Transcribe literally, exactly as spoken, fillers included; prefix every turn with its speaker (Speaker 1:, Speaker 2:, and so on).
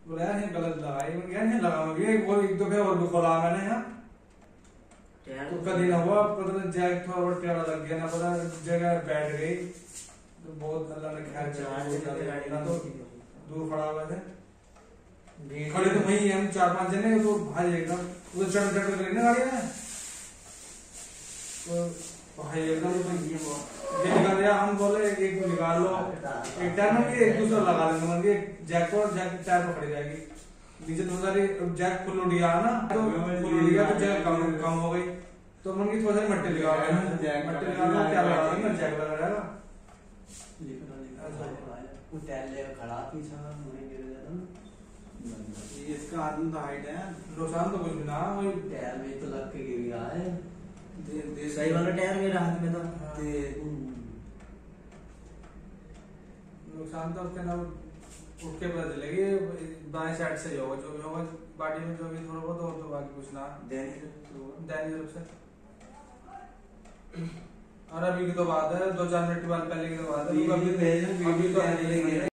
Speaker 1: बोला यार ये गलत लगाई, मैं यार ये लगा मैं भी वो एक दो पे और भी खोला मैंने यहाँ तो कभी ना हुआ पता नहीं जैक थोड़ा बहुत टेढ़ा लग गया ना पता जगह बैठ गई तो बहुत अल्लाह ने खैर चला तो दूर खड़ा हुआ थे खड़े तो वही हम चार पांच जने तो भाई एकदम वो चढ़ चढ़ कर ना गाड़ी में तो भाई एकदम ये निकाल दिया। हम बोले एक को निकाल लो एक टायर में एक दूसरा लगा लेंगे मतलब एक जैक को जैक टायर पकड़ जाएगी नीचे तो सारी जैक फुल उड़ गया ना तो फुल उड़ गया तो जैक कम कम हो गई तो मन की थोड़ा सा मट्टी लगा मट्टी लगा क्या लगा देंगे जैक लगा रहेगा
Speaker 2: वो टायर लेकर खड़ा पीछा मुझे गिर जाता ना
Speaker 3: ये इसका आदमी तो हाइट है
Speaker 1: नुकसान तो कुछ ना वही
Speaker 2: टायर में तो लग के गिर गया है
Speaker 3: दे दे
Speaker 2: सही वाला टायर मेरे हाथ में था
Speaker 3: दे
Speaker 1: नुकसान तो उसके ना उठ के पता चलेगी बाएं साइड से ही होगा जो भी होगा बॉडी में जो भी थोड़ा बहुत और तो बाकी कुछ ना
Speaker 3: दैनिक
Speaker 1: दैनिक रूप से और अभी की तो बात है दो चार मिनट बाद पहले की तो बात है
Speaker 3: अभी
Speaker 1: अभी तो है